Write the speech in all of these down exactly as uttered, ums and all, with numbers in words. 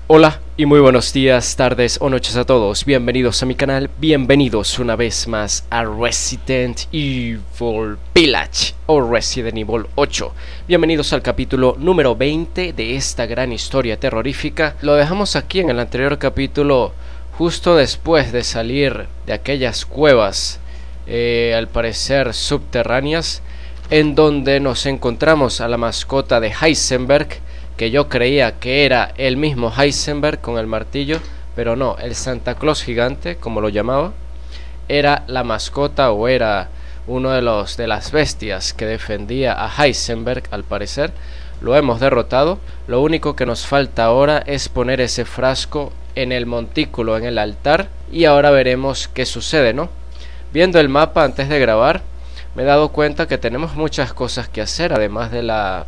Hola y muy buenos días, tardes o noches a todos. Bienvenidos a mi canal, bienvenidos una vez más a Resident Evil Village o Resident Evil ocho. Bienvenidos al capítulo número veinte de esta gran historia terrorífica. Lo dejamos aquí en el anterior capítulo, justo después de salir de aquellas cuevas, eh, al parecer subterráneas, en donde nos encontramos a la mascota de Heisenberg, que yo creía que era el mismo Heisenberg con el martillo, pero no, el Santa Claus gigante, como lo llamaba, era la mascota o era uno de los de las bestias que defendía a Heisenberg. Al parecer lo hemos derrotado. Lo único que nos falta ahora es poner ese frasco en el montículo, en el altar, y ahora veremos qué sucede, ¿no? Viendo el mapa antes de grabar, me he dado cuenta que tenemos muchas cosas que hacer, además de la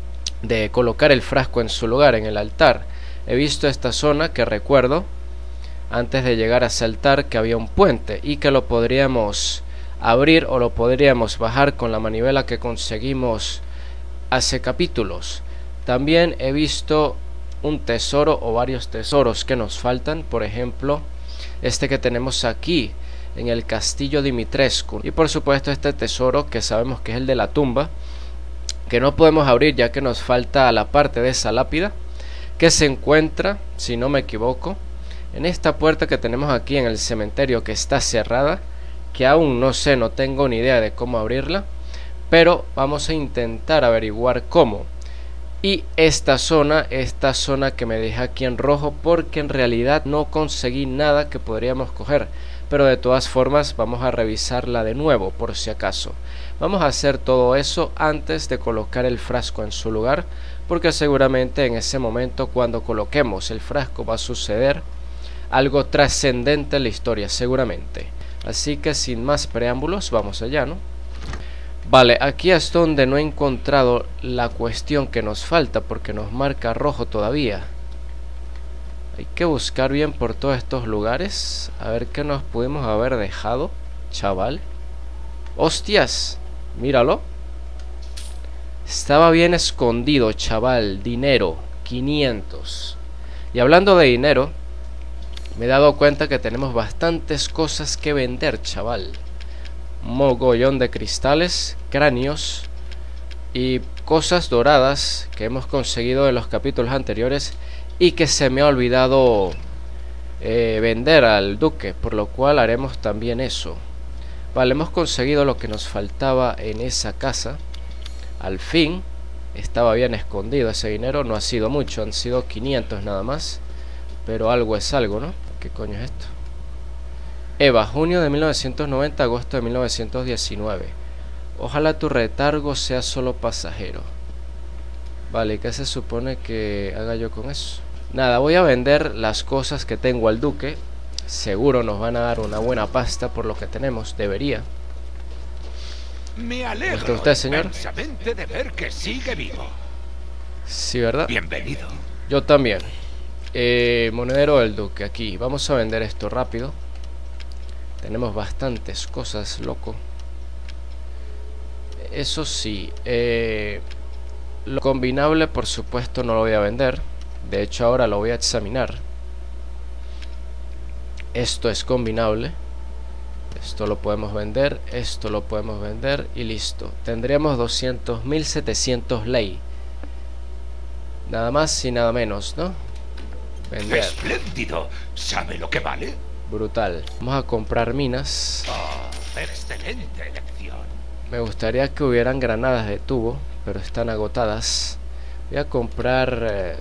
de colocar el frasco en su lugar, en el altar. He visto esta zona que recuerdo antes de llegar a saltar que había un puente y que lo podríamos abrir o lo podríamos bajar con la manivela que conseguimos hace capítulos. También he visto un tesoro o varios tesoros que nos faltan, por ejemplo este que tenemos aquí en el castillo Dimitrescu, y por supuesto este tesoro que sabemos que es el de la tumba, que no podemos abrir ya que nos falta la parte de esa lápida, que se encuentra, si no me equivoco, en esta puerta que tenemos aquí en el cementerio, que está cerrada, que aún no sé, no tengo ni idea de cómo abrirla, pero vamos a intentar averiguar cómo. Y esta zona, esta zona que me deja aquí en rojo, porque en realidad no conseguí nada que podríamos coger, pero de todas formas vamos a revisarla de nuevo por si acaso. Vamos a hacer todo eso antes de colocar el frasco en su lugar, porque seguramente en ese momento, cuando coloquemos el frasco, va a suceder algo trascendente en la historia, seguramente. Así que sin más preámbulos, vamos allá, ¿no? Vale, aquí es donde no he encontrado la cuestión que nos falta, porque nos marca rojo todavía. Hay que buscar bien por todos estos lugares, a ver qué nos pudimos haber dejado, chaval. ¡Hostias! Míralo. Estaba bien escondido, chaval. Dinero, quinientos. Y hablando de dinero, me he dado cuenta que tenemos bastantes cosas que vender, chaval. Mogollón de cristales, cráneos y cosas doradas que hemos conseguido en los capítulos anteriores y que se me ha olvidado eh, vender al duque, por lo cual haremos también eso. Vale, hemos conseguido lo que nos faltaba en esa casa. Al fin, estaba bien escondido ese dinero, no ha sido mucho, han sido quinientos nada más, pero algo es algo, ¿no? ¿Qué coño es esto? Eva, junio de mil novecientos noventa, agosto de mil novecientos diecinueve. Ojalá tu retargo sea solo pasajero. Vale, ¿qué se supone que haga yo con eso? Nada, voy a vender las cosas que tengo al duque. Seguro nos van a dar una buena pasta por lo que tenemos, debería. Me alegro ¿Está usted, señor? inmensamente de ver que sigue vivo. Sí, ¿verdad? Bienvenido. Yo también. Eh, monedero del duque, aquí. Vamos a vender esto rápido. Tenemos bastantes cosas, loco. Eso sí, eh, lo combinable por supuesto no lo voy a vender. De hecho ahora lo voy a examinar. Esto es combinable. Esto lo podemos vender, esto lo podemos vender y listo. Tendríamos doscientos mil setecientos ley. Nada más y nada menos, ¿no? Vender. Espléndido. ¿Sabe lo que vale? Brutal. Vamos a comprar minas. Oh, excelente elección. Me gustaría que hubieran granadas de tubo, pero están agotadas. Voy a comprar eh,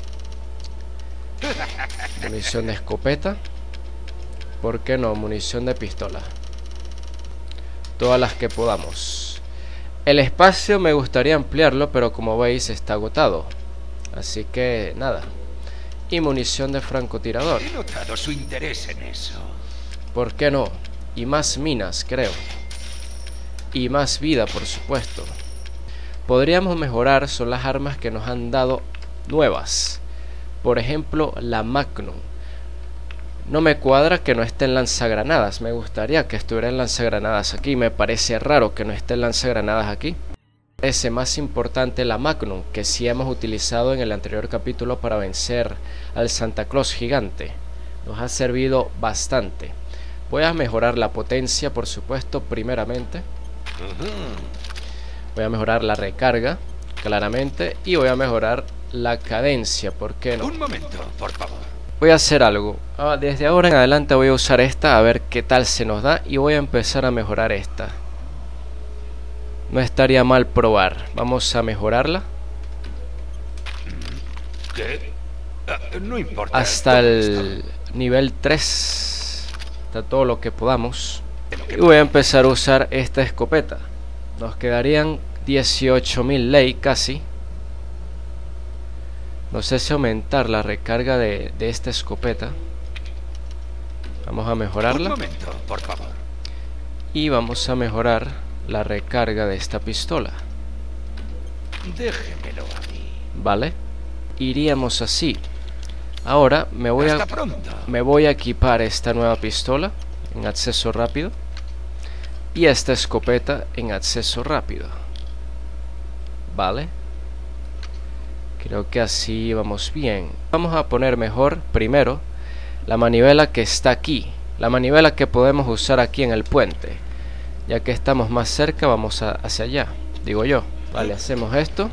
munición de escopeta. ¿Por qué no? Munición de pistola. Todas las que podamos. El espacio me gustaría ampliarlo, pero como veis está agotado. Así que nada. Y munición de francotirador. He notado su interés en eso. ¿Por qué no? Y más minas, creo. Y más vida, por supuesto. Podríamos mejorar, son las armas que nos han dado nuevas. Por ejemplo, la Magnum. No me cuadra que no esté en lanzagranadas. Me gustaría que estuviera en lanzagranadas aquí. Me parece raro que no esté en lanzagranadas aquí. Parece más importante la Magnum, que sí hemos utilizado en el anterior capítulo para vencer al Santa Claus gigante. Nos ha servido bastante. Voy a mejorar la potencia, por supuesto, primeramente. Voy a mejorar la recarga, claramente. Y voy a mejorar la cadencia, ¿por qué no? Un momento, por favor. Voy a hacer algo. Ah, desde ahora en adelante voy a usar esta, a ver qué tal se nos da. Y voy a empezar a mejorar esta. No estaría mal probar. Vamos a mejorarla. ¿Qué? Ah, no importa. Hasta el nivel tres. Hasta todo lo que podamos. Y voy a empezar a usar esta escopeta. Nos quedarían dieciocho mil ley casi. No sé si aumentar la recarga de, de esta escopeta. Vamos a mejorarla. Un momento, por favor. Y vamos a mejorar la recarga de esta pistola. Déjemelo a mí. Vale. Iríamos así. Ahora me voy Hasta a pronto. me voy a equipar esta nueva pistola en acceso rápido y esta escopeta en acceso rápido. Vale. Creo que así vamos bien. Vamos a poner mejor primero la manivela que está aquí, la manivela que podemos usar aquí en el puente. Ya que estamos más cerca, vamos a, hacia allá, digo yo. Vale, hacemos esto.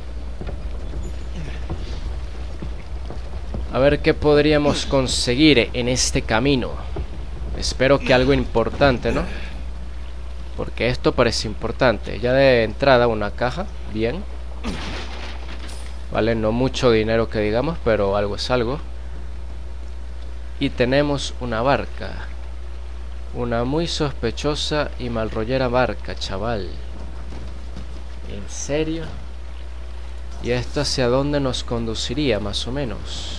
A ver qué podríamos conseguir en este camino. Espero que algo importante, ¿no? Porque esto parece importante. Ya de entrada una caja, bien. Vale, no mucho dinero que digamos, pero algo es algo. Y tenemos una barca. Una muy sospechosa y malrollera barca, chaval. ¿En serio? ¿Y esto hacia dónde nos conduciría, más o menos?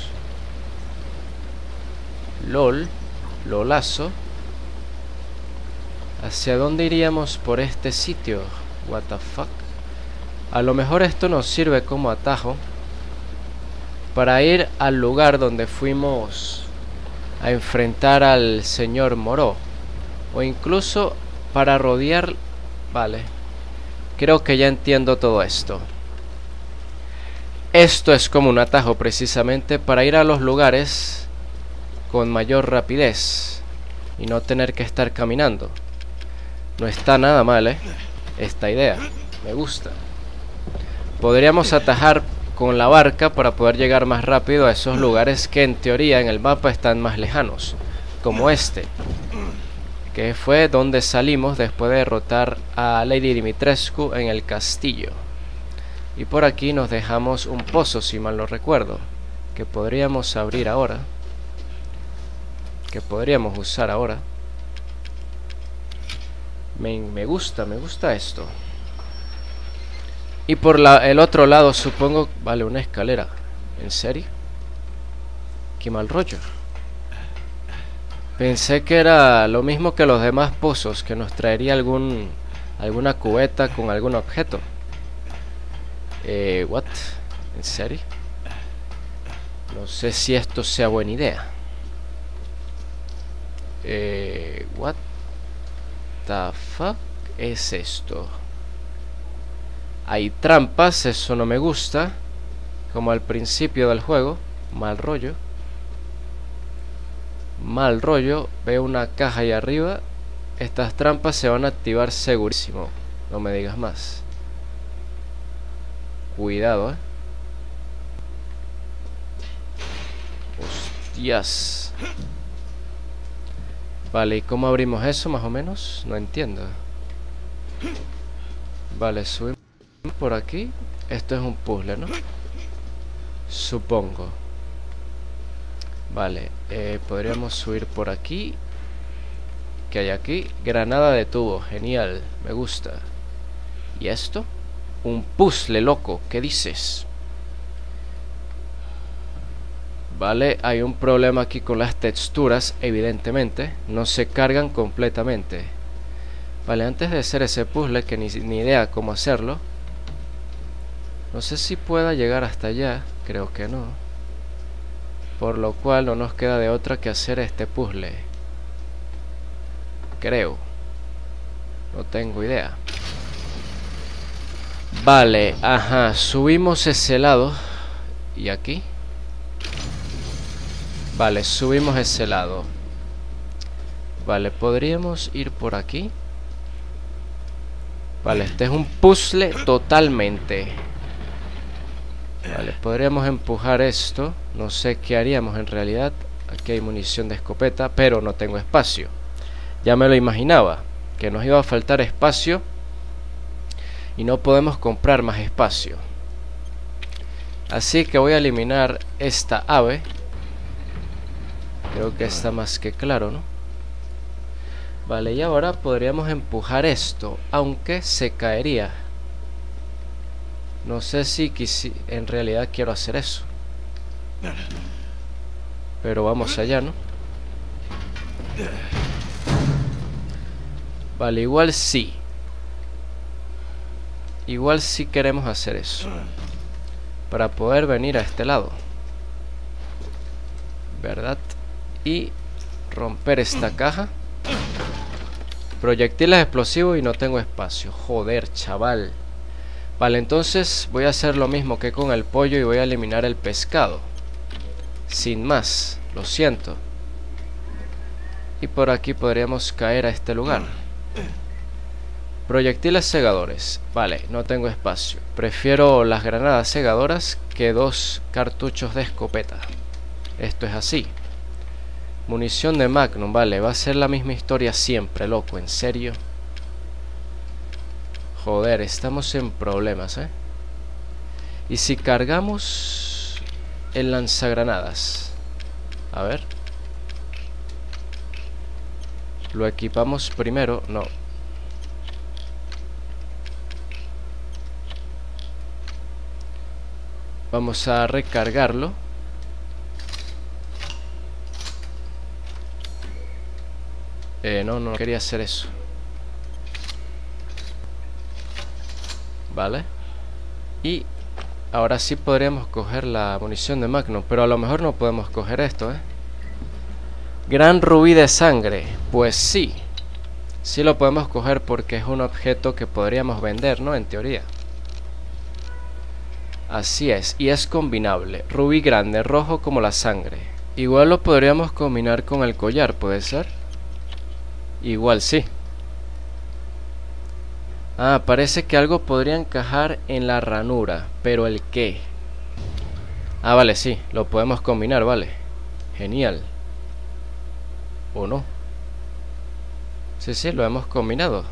LOL, lolazo. ¿Hacia dónde iríamos por este sitio? What the fuck. A lo mejor esto nos sirve como atajo para ir al lugar donde fuimos a enfrentar al señor Moreau. O incluso para rodear... Vale. Creo que ya entiendo todo esto. Esto es como un atajo precisamente para ir a los lugares con mayor rapidez y no tener que estar caminando. No está nada mal, ¿eh? Esta idea. Me gusta. Podríamos atajar con la barca para poder llegar más rápido a esos lugares que en teoría en el mapa están más lejanos. Como este. Que fue donde salimos después de derrotar a Lady Dimitrescu en el castillo. Y por aquí nos dejamos un pozo, si mal no recuerdo, que podríamos abrir ahora. Que podríamos usar ahora. Me, me gusta, me gusta esto. Y por la, el otro lado supongo... Vale, una escalera. ¿En serio? Qué mal rollo. Pensé que era lo mismo que los demás pozos, que nos traería algún alguna cubeta con algún objeto. Eh, what? ¿En serio? No sé si esto sea buena idea. Eh, what the fuck es esto? Hay trampas, eso no me gusta. Como al principio del juego. Mal rollo. Mal rollo. Veo una caja ahí arriba. Estas trampas se van a activar segurísimo. No me digas más. Cuidado, eh. Hostias. Vale, ¿y cómo abrimos eso más o menos? No entiendo. Vale, subimos por aquí. Esto es un puzzle, ¿no? Supongo. Vale, eh, podríamos subir por aquí. ¿Qué hay aquí? Granada de tubo, genial, me gusta. ¿Y esto? Un puzzle, loco, ¿qué dices? Vale, hay un problema aquí con las texturas, evidentemente. No se cargan completamente. Vale, antes de hacer ese puzzle, que ni, ni idea cómo hacerlo. No sé si pueda llegar hasta allá, creo que no. Por lo cual no nos queda de otra que hacer este puzzle. Creo. No tengo idea. Vale, ajá, subimos ese lado. ¿Y aquí? Vale, subimos ese lado. Vale, podríamos ir por aquí. Vale, este es un puzzle totalmente. Vale, podríamos empujar esto. No sé qué haríamos en realidad. Aquí hay munición de escopeta, pero no tengo espacio. Ya me lo imaginaba, que nos iba a faltar espacio y no podemos comprar más espacio. Así que voy a eliminar esta ave. Creo que está más que claro, ¿no? Vale, y ahora podríamos empujar esto, aunque se caería. No sé si quisi en realidad quiero hacer eso. Pero vamos allá, ¿no? Vale, igual sí. Igual sí queremos hacer eso. Para poder venir a este lado, ¿verdad? Y romper esta caja. Proyectiles explosivos y no tengo espacio. Joder, chaval. Vale, entonces voy a hacer lo mismo que con el pollo y voy a eliminar el pescado. Sin más, lo siento. Y por aquí podríamos caer a este lugar. Proyectiles cegadores. Vale, no tengo espacio. Prefiero las granadas cegadoras que dos cartuchos de escopeta. Esto es así. Munición de Magnum, vale, va a ser la misma historia siempre, loco, en serio. Joder, estamos en problemas, eh. Y si cargamos el lanzagranadas, a ver, lo equipamos primero, no. Vamos a recargarlo. Eh, no, no quería hacer eso. Vale. Y ahora sí podríamos coger la munición de Magnum, pero a lo mejor no podemos coger esto, ¿eh? Gran rubí de sangre. Pues sí. Sí lo podemos coger porque es un objeto que podríamos vender, ¿no? En teoría. Así es. Y es combinable. Rubí grande, rojo como la sangre. Igual lo podríamos combinar con el collar, ¿puede ser? Igual sí. Ah, parece que algo podría encajar en la ranura. ¿Pero el qué? Ah, vale, sí. Lo podemos combinar, vale. Genial. ¿O no? Sí, sí, lo hemos combinado.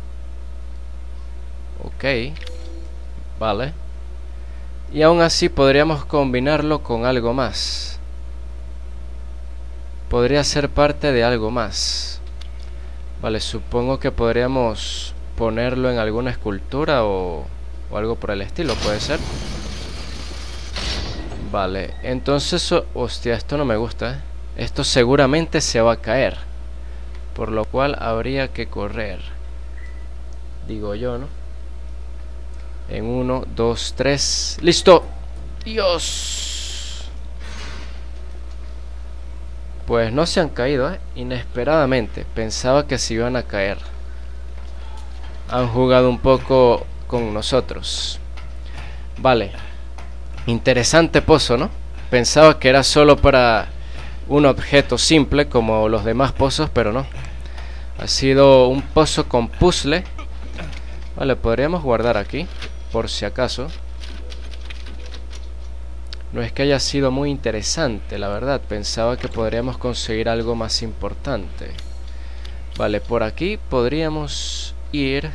Ok. Vale. Y aún así podríamos combinarlo con algo más. Podría ser parte de algo más. Vale, supongo que podríamos ponerlo en alguna escultura o, o algo por el estilo, puede ser. Vale, entonces, oh, hostia, esto no me gusta, ¿eh? Esto seguramente se va a caer, por lo cual habría que correr. Digo yo, ¿no? En uno, dos, tres. ¡Listo! ¡Dios! Pues no se han caído, ¿eh? Inesperadamente. Pensaba que se iban a caer. Han jugado un poco con nosotros. Vale. Interesante pozo, ¿no? Pensaba que era solo para un objeto simple como los demás pozos, pero no. Ha sido un pozo con puzzle. Vale, podríamos guardar aquí, por si acaso. No es que haya sido muy interesante, la verdad. Pensaba que podríamos conseguir algo más importante. Vale, por aquí podríamos ir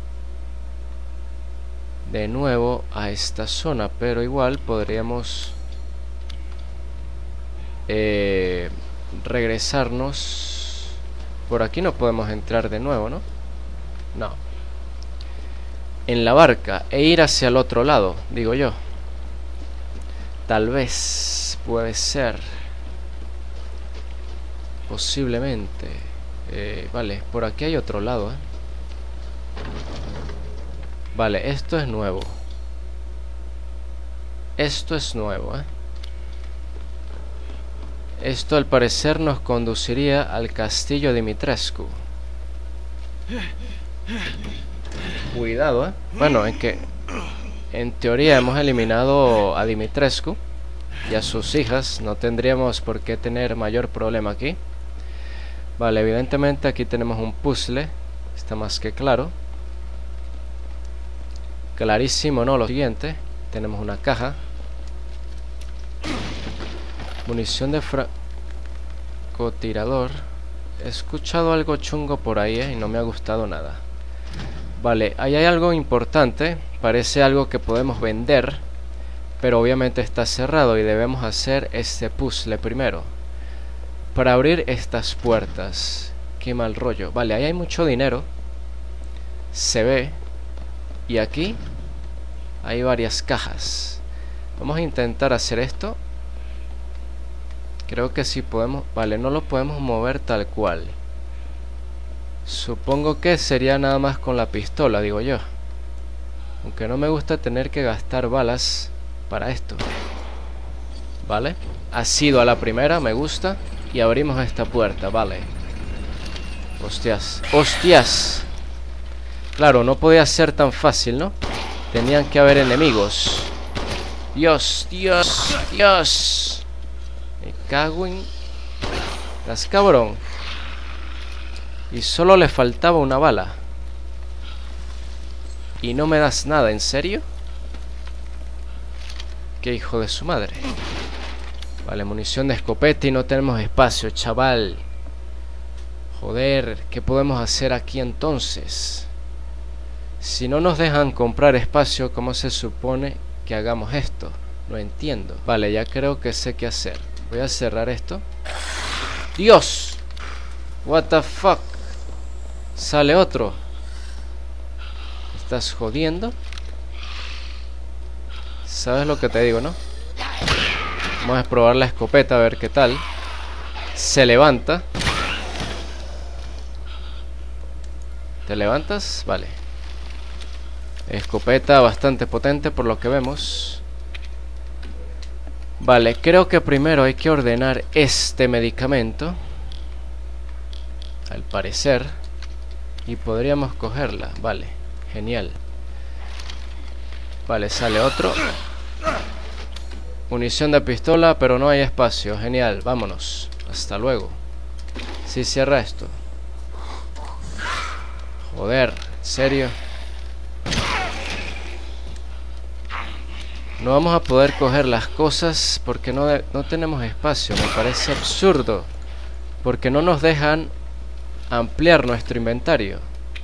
de nuevo a esta zona, pero igual podríamos eh, regresarnos. Por aquí no podemos entrar de nuevo, ¿no? No. En la barca e ir hacia el otro lado, digo yo. Tal vez, puede ser. Posiblemente. Eh, vale, por aquí hay otro lado, ¿eh? Vale, esto es nuevo. Esto es nuevo, ¿eh? Esto al parecer nos conduciría al castillo Dimitrescu. Cuidado, ¿eh? Bueno, es que En teoría hemos eliminado a Dimitrescu y a sus hijas. No tendríamos por qué tener mayor problema aquí. Vale, evidentemente aquí tenemos un puzzle. Está más que claro. Clarísimo, ¿no? Lo siguiente. Tenemos una caja. Munición de francotirador. He escuchado algo chungo por ahí, ¿eh? Y no me ha gustado nada. Vale, ahí hay algo importante. Parece algo que podemos vender, pero obviamente está cerrado y debemos hacer este puzzle primero para abrir estas puertas. Qué mal rollo. Vale, ahí hay mucho dinero. Se ve. Y aquí hay varias cajas. Vamos a intentar hacer esto. Creo que sí podemos. Vale, no lo podemos mover tal cual. Supongo que sería nada más con la pistola, digo yo. Aunque no me gusta tener que gastar balas para esto. Vale, ha sido a la primera, me gusta. Y abrimos esta puerta, vale. Hostias, hostias. Claro, no podía ser tan fácil, ¿no? Tenían que haber enemigos. Dios, Dios, Dios. Me cago en... las cabrón. Y solo le faltaba una bala. Y no me das nada, ¿en serio? Qué hijo de su madre. Vale, munición de escopeta y no tenemos espacio, chaval. Joder, ¿qué podemos hacer aquí entonces? Si no nos dejan comprar espacio, ¿cómo se supone que hagamos esto? No entiendo. Vale, ya creo que sé qué hacer. Voy a cerrar esto. ¡Dios! What the fuck. Sale otro. ¿Estás jodiendo? ¿Sabes lo que te digo, no? Vamos a probar la escopeta a ver qué tal. Se levanta. ¿Te levantas? Vale. Escopeta bastante potente por lo que vemos. Vale, creo que primero hay que ordenar este medicamento, al parecer. Y podríamos cogerla, vale, genial. Vale, sale otro. Munición de pistola, pero no hay espacio, genial, vámonos. Hasta luego. Sí, cierra esto. Joder, ¿en serio? No vamos a poder coger las cosas porque no, de, no tenemos espacio. Me parece absurdo. Porque no nos dejan ampliar nuestro inventario.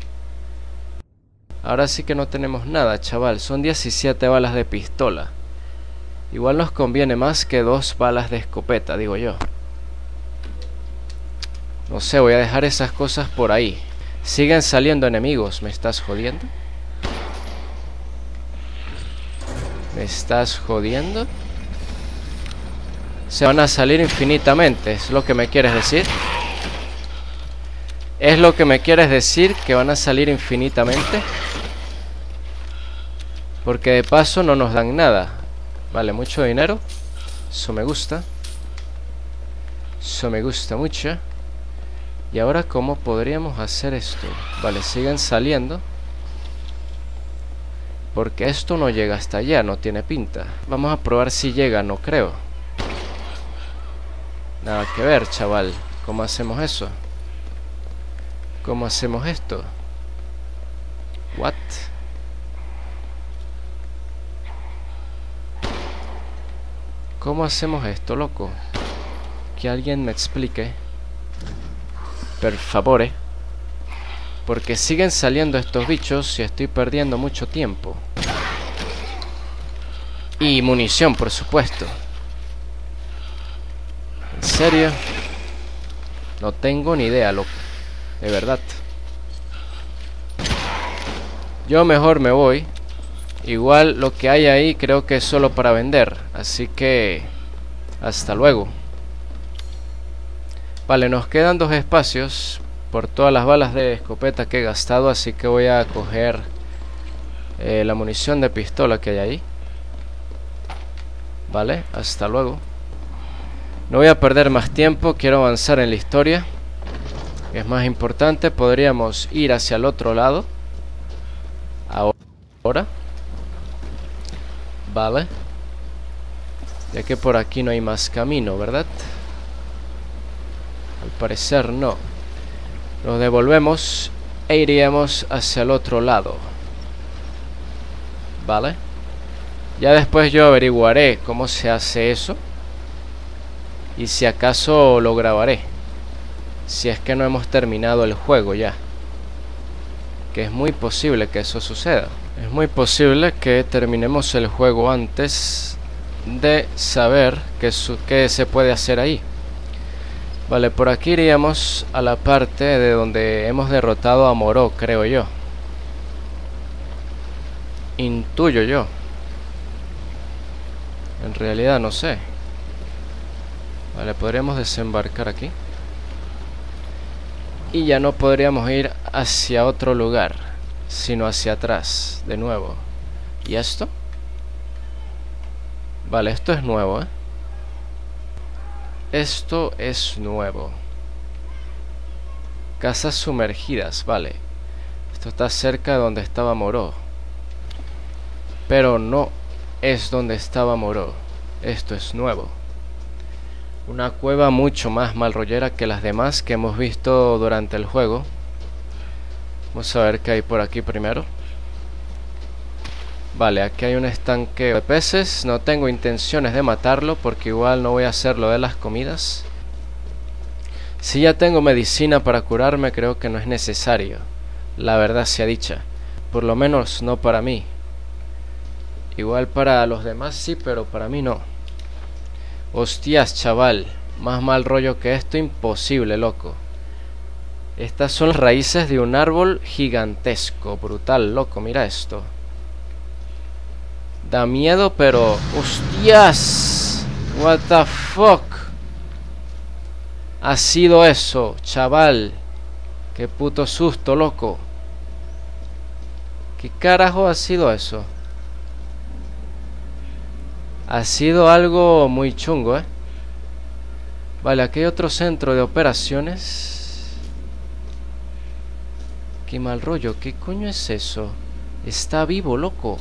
Ahora sí que no tenemos nada, chaval. Son diecisiete balas de pistola. Igual nos conviene más que dos balas de escopeta, digo yo. No sé, voy a dejar esas cosas por ahí. Siguen saliendo enemigos. ¿Me estás jodiendo? ¿Me estás jodiendo? Se van a salir infinitamente, ¿es lo que me quieres decir? ¿Es lo que me quieres decir? ¿Que van a salir infinitamente? Porque de paso no nos dan nada. Vale, mucho dinero. Eso me gusta. Eso me gusta mucho. Y ahora, ¿cómo podríamos hacer esto? Vale, siguen saliendo. Porque esto no llega hasta allá, no tiene pinta. Vamos a probar si llega, no creo. Nada que ver, chaval. ¿Cómo hacemos eso? ¿Cómo hacemos esto? What? ¿Cómo hacemos esto, loco? Que alguien me explique. Per favore. Porque siguen saliendo estos bichos y estoy perdiendo mucho tiempo. Y munición, por supuesto. ¿En serio? No tengo ni idea, loco. De verdad. Yo mejor me voy. Igual lo que hay ahí creo que es solo para vender. Así que... hasta luego. Vale, nos quedan dos espacios por todas las balas de escopeta que he gastado, así que voy a coger eh, la munición de pistola que hay ahí. Vale, hasta luego. No voy a perder más tiempo, quiero avanzar en la historia. Es más importante, podríamos ir hacia el otro lado. Ahora. Vale. Ya que por aquí no hay más camino, ¿verdad? Al parecer no. Nos devolvemos e iríamos hacia el otro lado. Vale. Ya después yo averiguaré cómo se hace eso. Y si acaso lo grabaré. Si es que no hemos terminado el juego ya. Que es muy posible que eso suceda. Es muy posible que terminemos el juego antes de saber qué, qué se puede hacer ahí. Vale, por aquí iríamos a la parte de donde hemos derrotado a Moreau, creo yo. Intuyo yo. En realidad no sé. Vale, podríamos desembarcar aquí. Y ya no podríamos ir hacia otro lugar, sino hacia atrás, de nuevo. ¿Y esto? Vale, esto es nuevo, ¿eh? Esto es nuevo. Casas sumergidas, vale. Esto está cerca de donde estaba Moreau. Pero no es donde estaba Moreau. Esto es nuevo. Una cueva mucho más malrollera que las demás que hemos visto durante el juego. Vamos a ver qué hay por aquí primero. Vale, aquí hay un estanque de peces. No tengo intenciones de matarlo porque igual no voy a hacer lo de las comidas. Si ya tengo medicina para curarme, creo que no es necesario. La verdad sea dicha. Por lo menos no para mí. Igual para los demás sí, pero para mí no. Hostias, chaval. Más mal rollo que esto, imposible, loco. Estas son las raíces de un árbol gigantesco. Brutal, loco, mira esto. Da miedo, pero... ¡Hostias! What the fuck. Ha sido eso, chaval. Qué puto susto, loco. ¿Qué carajo ha sido eso? Ha sido algo muy chungo, ¿eh? Vale, aquí hay otro centro de operaciones. Qué mal rollo, ¿qué coño es eso? Está vivo, loco.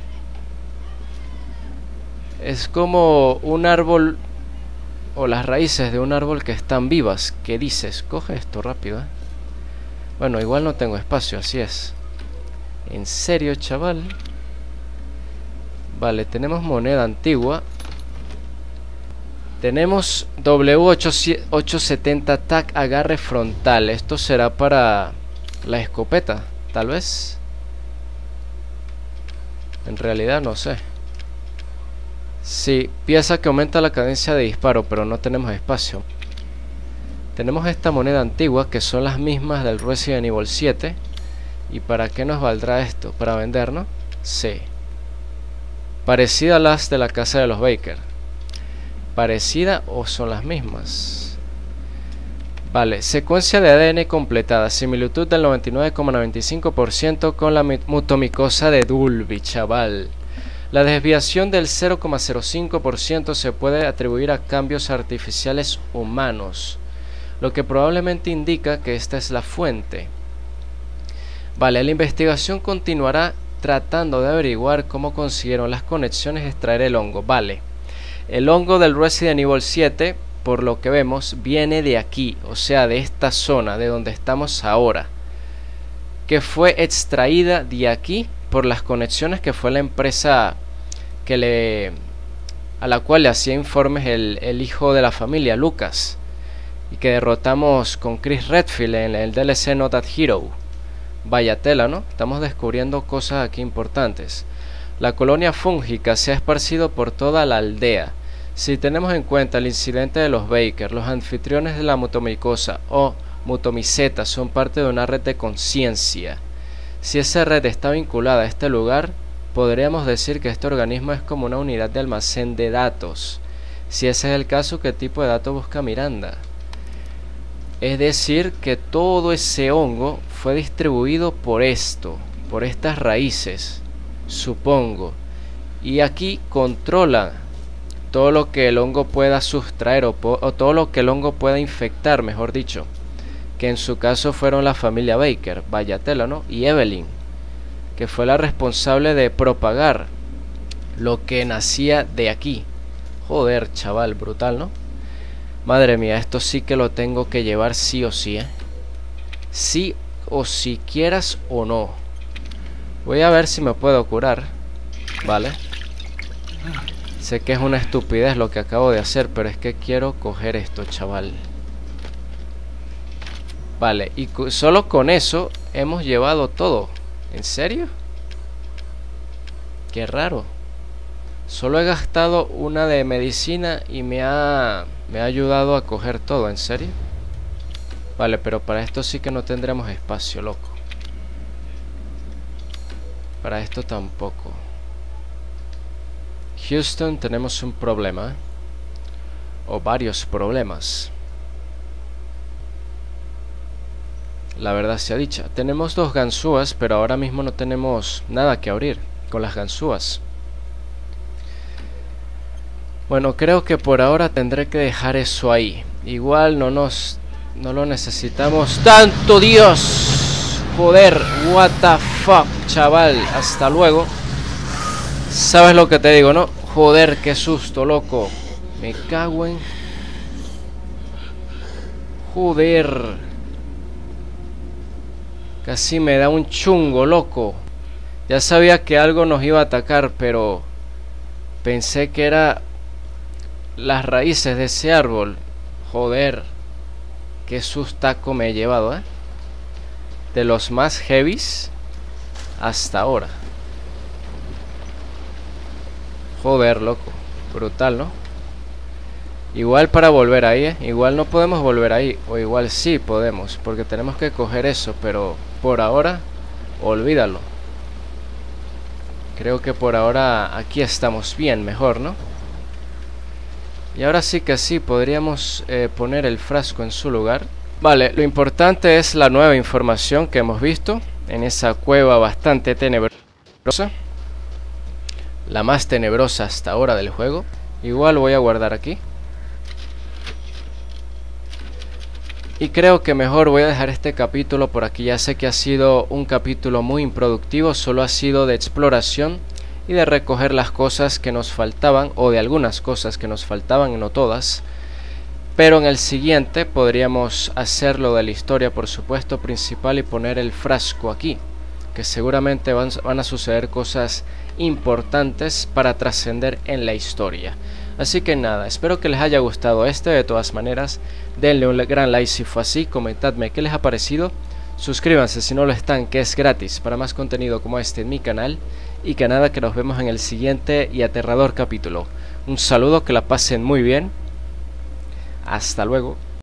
Es como un árbol, o las raíces de un árbol que están vivas. ¿Qué dices? Coge esto rápido, ¿eh? Bueno, igual no tengo espacio, así es. ¿En serio, chaval? Vale, tenemos moneda antigua. Tenemos W ochocientos setenta T A C agarre frontal. Esto será para la escopeta, tal vez. En realidad no sé. Sí, pieza que aumenta la cadencia de disparo, pero no tenemos espacio. Tenemos esta moneda antigua, que son las mismas del Resident Evil siete. ¿Y para qué nos valdrá esto? ¿Para vender, no? Sí. Parecida a las de la casa de los Baker. ¿Parecida o son las mismas? Vale, secuencia de A D N completada. Similitud del noventa y nueve coma noventa y cinco por ciento con la mutomicosa de Dulby, chaval. La desviación del cero coma cero cinco por ciento se puede atribuir a cambios artificiales humanos, lo que probablemente indica que esta es la fuente. Vale, la investigación continuará tratando de averiguar cómo consiguieron las conexiones de extraer el hongo. Vale, el hongo del Resident Evil siete, por lo que vemos, viene de aquí, o sea, de esta zona, de donde estamos ahora, que fue extraída de aquí por las conexiones que fue la empresa que le a la cual le hacía informes el, el hijo de la familia, Lucas, y que derrotamos con Chris Redfield en el D L C Not That Hero. Vaya tela, ¿no? Estamos descubriendo cosas aquí importantes. La colonia fúngica se ha esparcido por toda la aldea. Si tenemos en cuenta el incidente de los Baker, los anfitriones de la mutomicosa o mutomiceta son parte de una red de conciencia. Si esa red está vinculada a este lugar, podríamos decir que este organismo es como una unidad de almacén de datos. Si ese es el caso, ¿qué tipo de datos busca Miranda? Es decir, que todo ese hongo fue distribuido por esto, por estas raíces, supongo. Y aquí controla todo lo que el hongo pueda sustraer o, o todo lo que el hongo pueda infectar, mejor dicho. Que en su caso fueron la familia Baker, vaya tela, ¿no? Y Evelyn, que fue la responsable de propagar lo que nacía de aquí. Joder, chaval, brutal, ¿no? Madre mía, esto sí que lo tengo que llevar sí o sí, ¿eh? Sí o si quieras o no. Voy a ver si me puedo curar. Vale. Sé que es una estupidez lo que acabo de hacer, pero es que quiero coger esto, chaval. Vale, y solo con eso hemos llevado todo. ¿En serio? Qué raro. Solo he gastado una de medicina y me ha, me ha ayudado a coger todo. ¿En serio? Vale, pero para esto sí que no tendremos espacio, loco. Para esto tampoco. Houston, tenemos un problema, ¿eh? O varios problemas. La verdad sea dicha. Tenemos dos ganzúas, pero ahora mismo no tenemos nada que abrir con las ganzúas. Bueno, creo que por ahora tendré que dejar eso ahí. Igual no nos... no lo necesitamos tanto, Dios. Joder, what the fuck, chaval. Hasta luego. ¿Sabes lo que te digo, no? Joder, qué susto, loco. Me cago en... Joder. Casi me da un chungo, loco. Ya sabía que algo nos iba a atacar, pero... pensé que era... las raíces de ese árbol. Joder. Qué sustaco me he llevado, ¿eh? De los más heavies hasta ahora. Joder, loco. Brutal, ¿no? Igual para volver ahí, ¿eh? Igual no podemos volver ahí. O igual sí podemos, porque tenemos que coger eso. Pero por ahora, olvídalo. Creo que por ahora aquí estamos bien, mejor, ¿no? Y ahora sí que sí, podríamos eh, poner el frasco en su lugar. Vale, lo importante es la nueva información que hemos visto en esa cueva bastante tenebrosa. La más tenebrosa hasta ahora del juego. Igual voy a guardar aquí. Y creo que mejor voy a dejar este capítulo por aquí. Ya sé que ha sido un capítulo muy improductivo. Solo ha sido de exploración y de recoger las cosas que nos faltaban, o de algunas cosas que nos faltaban y no todas. Pero en el siguiente podríamos hacerlo de la historia, por supuesto, principal, y poner el frasco aquí, que seguramente van, van a suceder cosas importantes para trascender en la historia. Así que nada, espero que les haya gustado este. De todas maneras, denle un gran like si fue así, comentadme qué les ha parecido, suscríbanse si no lo están, que es gratis, para más contenido como este en mi canal. Y que nada, que nos vemos en el siguiente y aterrador capítulo. Un saludo, que la pasen muy bien. Hasta luego.